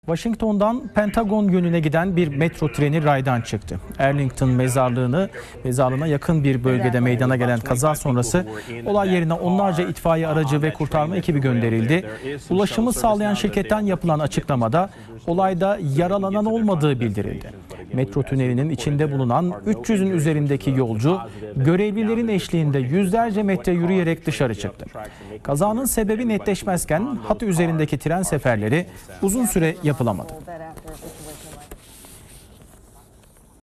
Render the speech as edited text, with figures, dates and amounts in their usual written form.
Washington'dan Pentagon yönüne giden bir metro treni raydan çıktı. Arlington mezarlığına yakın bir bölgede meydana gelen kaza sonrası olay yerine onlarca itfaiye aracı ve kurtarma ekibi gönderildi. Ulaşımı sağlayan şirketten yapılan açıklamada olayda yaralanan olmadığı bildirildi. Metro tünelinin içinde bulunan 300'ün üzerindeki yolcu görevlilerin eşliğinde yüzlerce metre yürüyerek dışarı çıktı. Kazanın sebebi netleşmezken hat üzerindeki tren seferleri uzun süre yapılamadı.